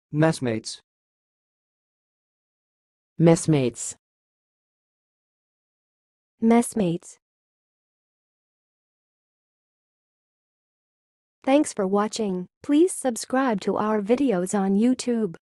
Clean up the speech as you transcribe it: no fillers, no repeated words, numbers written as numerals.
MES-mates. MES-mates. MES-mates. Thanks for watching. Please subscribe to our videos on YouTube.